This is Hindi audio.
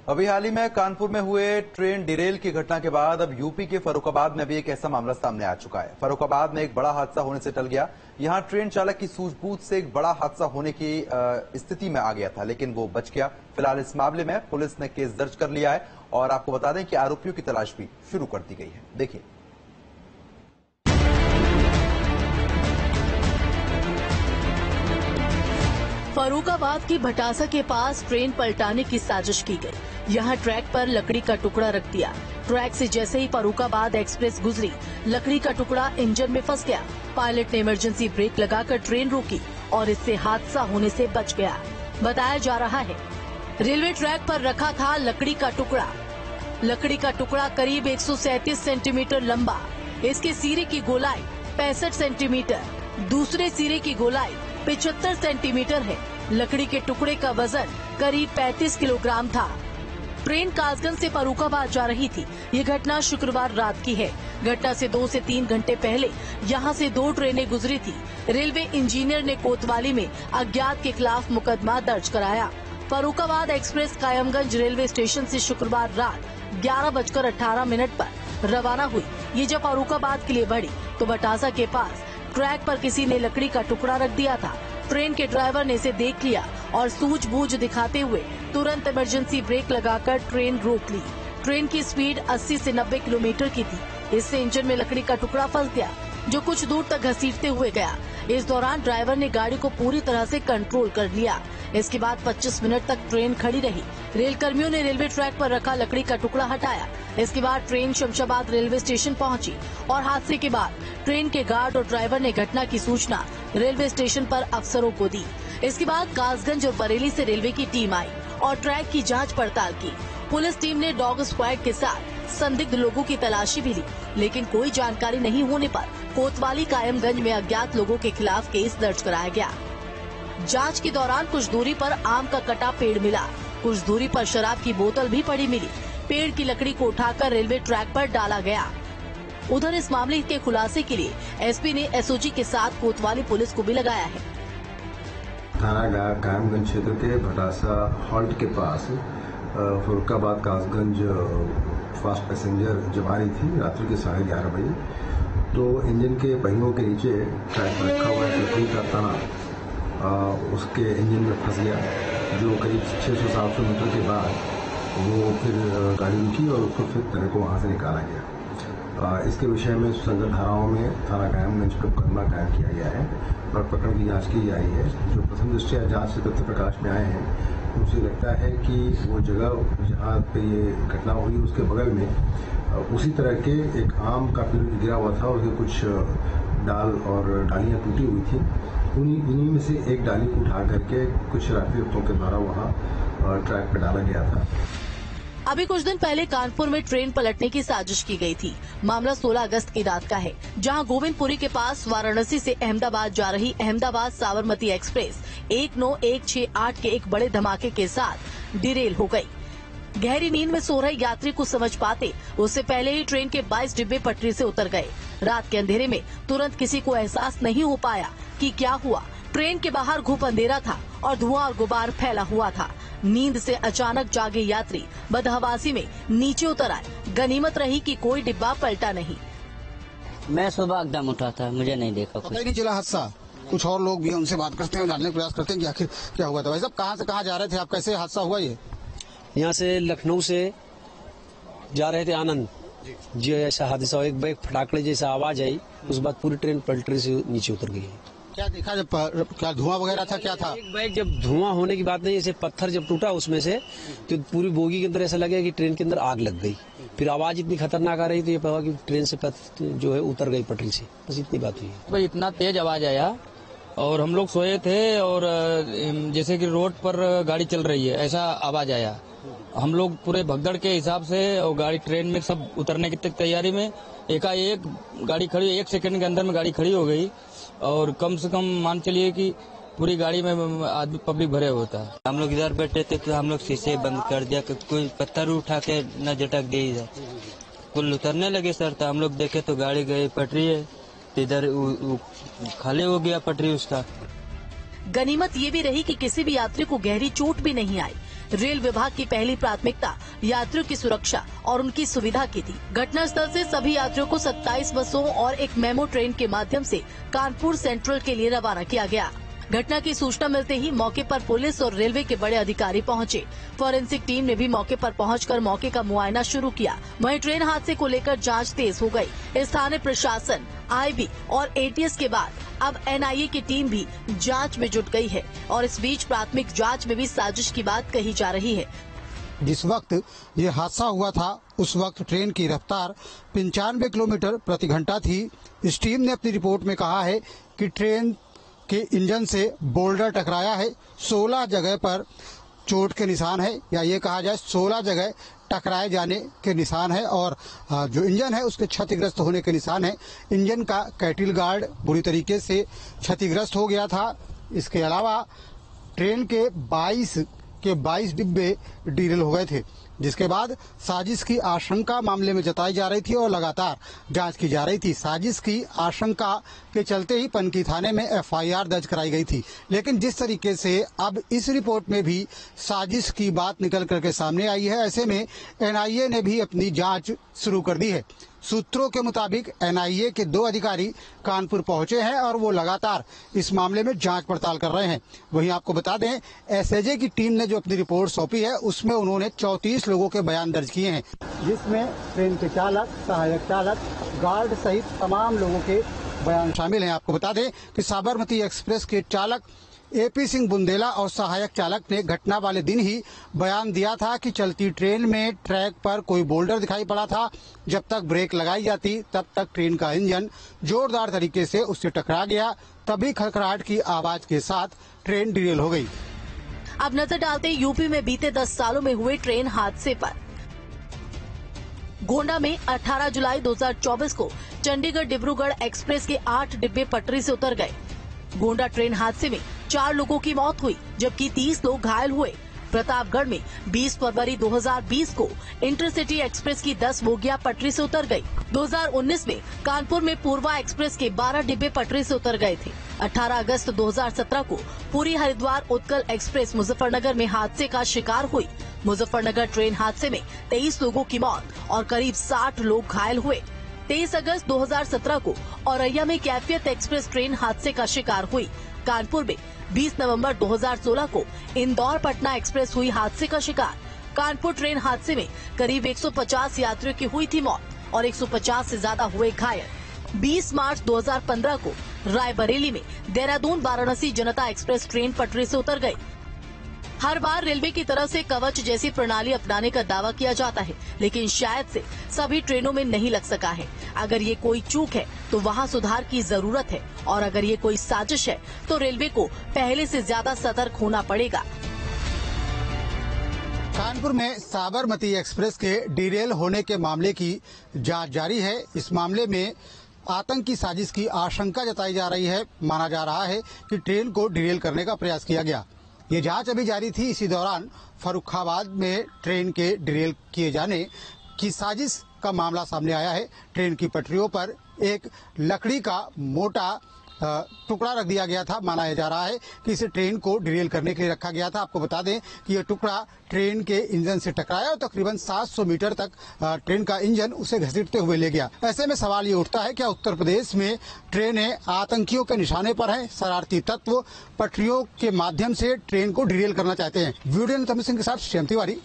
अभी हाल ही में कानपुर में हुए ट्रेन डिरेल की घटना के बाद अब यूपी के फर्रुखाबाद में भी एक ऐसा मामला सामने आ चुका है। फर्रुखाबाद में एक बड़ा हादसा होने से टल गया। यहां ट्रेन चालक की सूझबूझ से एक बड़ा हादसा होने की स्थिति में आ गया था, लेकिन वो बच गया। फिलहाल इस मामले में पुलिस ने केस दर्ज कर लिया है और आपको बता दें कि आरोपियों की तलाश भी शुरू कर दी गई है। देखिए। फर्रुखाबाद की भटासा के पास ट्रेन पलटाने की साजिश की गई। यहाँ ट्रैक पर लकड़ी का टुकड़ा रख दिया। ट्रैक से जैसे ही फर्रुखाबाद एक्सप्रेस गुजरी, लकड़ी का टुकड़ा इंजन में फंस गया। पायलट ने इमरजेंसी ब्रेक लगाकर ट्रेन रोकी और इससे हादसा होने से बच गया। बताया जा रहा है रेलवे ट्रैक पर रखा था लकड़ी का टुकड़ा। लकड़ी का टुकड़ा करीब 137 सेंटीमीटर लंबा। इसके सिरे की गोलाई 65 सेंटीमीटर, दूसरे सिरे की गोलाई 75 सेंटीमीटर है। लकड़ी के टुकड़े का वजन करीब 35 किलोग्राम था। ट्रेन कासगंज से फर्रुखाबाद जा रही थी। ये घटना शुक्रवार रात की है। घटना से 2 से 3 घंटे पहले यहाँ से 2 ट्रेनें गुजरी थी। रेलवे इंजीनियर ने कोतवाली में अज्ञात के खिलाफ मुकदमा दर्ज कराया। Farrukhabad express Kayamganj railway station से शुक्रवार रात 11:18 पर रवाना हुई। ये जब फर्रुखाबाद के लिए बढ़ी तो भटासा के पास ट्रैक पर किसी ने लकड़ी का टुकड़ा रख दिया था। ट्रेन के ड्राइवर ने इसे देख लिया और सूझबूझ दिखाते हुए तुरंत इमरजेंसी ब्रेक लगाकर ट्रेन रोक ली। ट्रेन की स्पीड 80 से 90 किलोमीटर की थी। इससे इंजन में लकड़ी का टुकड़ा फंस गया, जो कुछ दूर तक घसीटते हुए गया। इस दौरान ड्राइवर ने गाड़ी को पूरी तरह से कंट्रोल कर लिया। इसके बाद 25 मिनट तक ट्रेन खड़ी रही। रेल कर्मियों ने रेलवे ट्रैक पर रखा लकड़ी का टुकड़ा हटाया। इसके बाद ट्रेन शमशाबाद रेलवे स्टेशन पहुंची और हादसे के बाद ट्रेन के गार्ड और ड्राइवर ने घटना की सूचना रेलवे स्टेशन पर अफसरों को दी। इसके बाद कासगंज और बरेली से रेलवे की टीम आई और ट्रैक की जांच पड़ताल की। पुलिस टीम ने डॉग स्क्वाड के साथ संदिग्ध लोगों की तलाशी भी ली, लेकिन कोई जानकारी नहीं होने पर कोतवाली कायमगंज में अज्ञात लोगों के खिलाफ केस दर्ज कराया गया। जांच के दौरान कुछ दूरी पर आम का कटा पेड़ मिला। कुछ दूरी पर शराब की बोतल भी पड़ी मिली। पेड़ की लकड़ी को उठाकर रेलवे ट्रैक पर डाला गया। उधर इस मामले के खुलासे के लिए एसपी ने एसओजी के साथ कोतवाली पुलिस को भी लगाया है। थाना कायमगंज क्षेत्र के भटासा हॉल्ट के पास फर्रुखाबाद कासगंज फास्ट पैसेंजर जब आ रही थी रात्रि के 11:30 बजे, तो इंजन के पहियों के नीचे ट्रैक पर रखा हुआ लकड़ी का तना उसके इंजन में फंस गया, जो करीब 600-700 मीटर के बाद वो फिर गाड़ी रुकी और उसको फिर तने को वहाँ से निकाला गया। इसके विषय में संगत धाराओं में थाना कायमगंज पर मुकदमा कायम किया गया है और प्रकरण की जांच की जा रही है। जो प्रथम दृष्टया जांच से तथ्य प्रकाश में आए हैं, मुझे लगता है कि वो जगह जहाँ पे ये घटना हुई उसके बगल में उसी तरह के एक आम का पेड़ गिरा हुआ था और उसके कुछ डाल और डालियाँ टूटी हुई थी। उन्हीं में से एक डाली को उठा करके कुछ शरारती तत्वों के द्वारा वहाँ ट्रैक पर डाला गया था। अभी कुछ दिन पहले कानपुर में ट्रेन पलटने की साजिश की गई थी। मामला 16 अगस्त की रात का है, जहां गोविंदपुरी के पास वाराणसी से अहमदाबाद जा रही अहमदाबाद साबरमती एक्सप्रेस 19168 के एक बड़े धमाके के साथ डिरेल हो गई। गहरी नींद में सो रहे यात्री को समझ पाते उससे पहले ही ट्रेन के 22 डिब्बे पटरी से उतर गए। रात के अंधेरे में तुरंत किसी को एहसास नहीं हो पाया कि क्या हुआ। ट्रेन के बाहर घुप अंधेरा था और धुआं और गुबार फैला हुआ था। नींद से अचानक जागे यात्री बदहवासी में नीचे उतर आए। गनीमत रही कि कोई डिब्बा पलटा नहीं। मैं सुबह एकदम उठा था, मुझे नहीं देखा कुछ। पता ही नहीं चला हादसा। कुछ और लोग भी उनसे बात करते हैं, जानने का प्रयास करते हैं कि आखिर क्या हुआ था। भाई साहब, कहाँ से कहाँ जा रहे थे आप, कैसे हादसा हुआ ये? यहाँ से लखनऊ से जा रहे थे आनंद जी। ऐसा हादसा हुआ, एक फटाकड़े जैसा आवाज आई, उस बाद पूरी ट्रेन पटरी से नीचे उतर गई। क्या देखा जब, क्या धुआं वगैरह था, क्या था? एक बैग जब धुआं होने की बात नहीं, जैसे पत्थर जब टूटा उसमें से, तो पूरी बोगी के अंदर ऐसा लगा कि ट्रेन के अंदर आग लग गई। फिर आवाज इतनी खतरनाक आ रही थी, ये पता कि ट्रेन से जो है उतर गई पटरी से। बस इतनी बात हुई। भाई इतना तेज आवाज आया और हम लोग सोए थे और जैसे कि रोड पर गाड़ी चल रही है ऐसा आवाज आया। हम लोग पूरे भगदड़ के हिसाब से और गाड़ी ट्रेन में सब उतरने की तैयारी में एकाएक गाड़ी खड़ी, 1 सेकंड के अंदर में गाड़ी खड़ी हो गई और कम से कम मान चलिए कि पूरी गाड़ी में आदमी पब्लिक भरे होता है। हम लोग इधर बैठे थे तो हम लोग शीशे बंद कर दिया कि कोई पत्थर उठा के न झटक दे इधर। कुल उतरने लगे सर, तो हम लोग देखे तो गाड़ी गई पटरी है, इधर खाली हो गया पटरी उसका। गनीमत ये भी रही कि किसी भी यात्री को गहरी चोट भी नहीं आई। रेल विभाग की पहली प्राथमिकता यात्रियों की सुरक्षा और उनकी सुविधा की थी। घटनास्थल से सभी यात्रियों को 27 बसों और एक मेमो ट्रेन के माध्यम से कानपुर सेंट्रल के लिए रवाना किया गया। घटना की सूचना मिलते ही मौके पर पुलिस और रेलवे के बड़े अधिकारी पहुंचे। फॉरेंसिक टीम ने भी मौके पर पहुंचकर मौके का मुआयना शुरू किया। वहीं ट्रेन हादसे को लेकर जांच तेज हो गई। स्थानीय प्रशासन, आईबी और एटीएस के बाद अब एनआईए की टीम भी जांच में जुट गई है और इस बीच प्राथमिक जांच में भी साजिश की बात कही जा रही है। जिस वक्त ये हादसा हुआ था उस वक्त ट्रेन की रफ्तार 95 किलोमीटर प्रति घंटा थी। इस टीम ने अपनी रिपोर्ट में कहा है कि ट्रेन के इंजन से बोल्डर टकराया है। 16 जगह पर चोट के निशान है, या ये कहा जाए 16 जगह टकराए जाने के निशान है और जो इंजन है उसके क्षतिग्रस्त होने के निशान है। इंजन का कैटिल गार्ड बुरी तरीके से क्षतिग्रस्त हो गया था। इसके अलावा ट्रेन के 22 डिब्बे डीरेल हो गए थे, जिसके बाद साजिश की आशंका मामले में जताई जा रही थी और लगातार जांच की जा रही थी। साजिश की आशंका के चलते ही पनकी थाने में एफआईआर दर्ज कराई गई थी। लेकिन जिस तरीके से अब इस रिपोर्ट में भी साजिश की बात निकल करके सामने आई है, ऐसे में एनआईए ने भी अपनी जांच शुरू कर दी है। सूत्रों के मुताबिक एनआईए के 2 अधिकारी कानपुर पहुंचे हैं और वो लगातार इस मामले में जांच पड़ताल कर रहे हैं। वहीं आपको बता दें, एसएजे की टीम ने जो अपनी रिपोर्ट सौंपी है उसमें उन्होंने 34 लोगों के बयान दर्ज किए हैं, जिसमें ट्रेन के चालक, सहायक चालक, गार्ड सहित तमाम लोगों के बयान शामिल हैं। आपको बता दें कि साबरमती एक्सप्रेस के चालक एपी सिंह बुंदेला और सहायक चालक ने घटना वाले दिन ही बयान दिया था कि चलती ट्रेन में ट्रैक पर कोई बोल्डर दिखाई पड़ा था। जब तक ब्रेक लगाई जाती तब तक ट्रेन का इंजन जोरदार तरीके से उससे टकरा गया। तभी खड़खड़ाहट की आवाज के साथ ट्रेन डिरेल हो गई। अब नजर डालते हैं यूपी में बीते 10 सालों में हुए ट्रेन हादसे पर। गोंडा में 18 जुलाई 2024 को चंडीगढ़ डिब्रूगढ़ एक्सप्रेस के 8 डिब्बे पटरी से उतर गए। गोंडा ट्रेन हादसे में 4 लोगों की मौत हुई, जबकि 30 लोग घायल हुए। प्रतापगढ़ में 20 फरवरी 2020 को इंटरसिटी एक्सप्रेस की 10 बोगियां पटरी से उतर गई। 2019 में कानपुर में पूर्वा एक्सप्रेस के 12 डिब्बे पटरी से उतर गए थे। 18 अगस्त 2017 को पुरी हरिद्वार उत्कल एक्सप्रेस मुजफ्फरनगर में हादसे का शिकार हुई। मुजफ्फरनगर ट्रेन हादसे में 23 लोगों की मौत और करीब 60 लोग घायल हुए। 23 अगस्त 2017 को औरैया में कैफियत एक्सप्रेस ट्रेन हादसे का शिकार हुई। कानपुर में 20 नवंबर 2016 को इंदौर पटना एक्सप्रेस हुई हादसे का शिकार। कानपुर ट्रेन हादसे में करीब 150 यात्रियों की हुई थी मौत और 150 से ज्यादा हुए घायल। 20 मार्च 2015 को रायबरेली में देहरादून वाराणसी जनता एक्सप्रेस ट्रेन पटरी से उतर गई। हर बार रेलवे की तरफ से कवच जैसी प्रणाली अपनाने का दावा किया जाता है, लेकिन शायद से सभी ट्रेनों में नहीं लग सका है। अगर ये कोई चूक है तो वहाँ सुधार की जरूरत है और अगर ये कोई साजिश है तो रेलवे को पहले से ज्यादा सतर्क होना पड़ेगा। कानपुर में साबरमती एक्सप्रेस के डिरेल होने के मामले की जांच जारी है। इस मामले में आतंकी साजिश की आशंका जताई जा रही है। माना जा रहा है कि ट्रेन को डिरेल करने का प्रयास किया गया। ये जांच अभी जारी थी। इसी दौरान फर्रुखाबाद में ट्रेन के डिरेल किए जाने की साजिश का मामला सामने आया है। ट्रेन की पटरियों पर एक लकड़ी का मोटा टुकड़ा रख दिया गया था। माना जा रहा है कि इसे ट्रेन को डिरेल करने के लिए रखा गया था। आपको बता दें कि यह टुकड़ा ट्रेन के इंजन से टकराया और तकरीबन 700 मीटर तक ट्रेन का इंजन उसे घसीटते हुए ले गया। ऐसे में सवाल ये उठता है, क्या उत्तर प्रदेश में ट्रेनें आतंकियों के निशाने पर हैं? शरारती तत्व पटरियों के माध्यम से ट्रेन को डिरेल करना चाहते हैं। वीडियो में तमिल सिंह के साथ श्याम तिवारी।